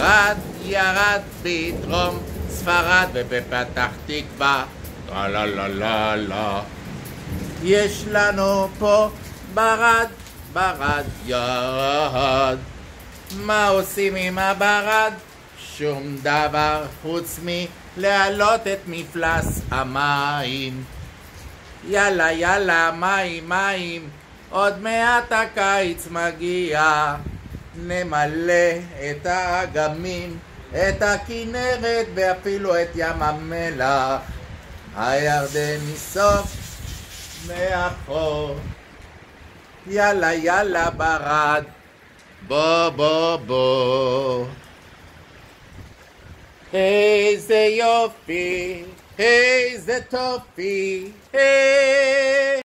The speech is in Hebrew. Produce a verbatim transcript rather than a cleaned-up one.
ירד, ירד בדרום ספרד ובפתח תקווה. לה לה לה לה לה. יש לנו פה ברד, ברד ירד. מה עושים עם הברד? שום דבר חוץ מלהעלות את מפלס המים. יאללה יאללה מים מים, עוד מעט הקיץ מגיע. נמלא את האגמים, את הכנרת ואפילו את ים המלח. הירדן מסוף מאחור. יאללה יאללה ברד, בוא בוא בוא. איזה יופי, איזה טופי, היי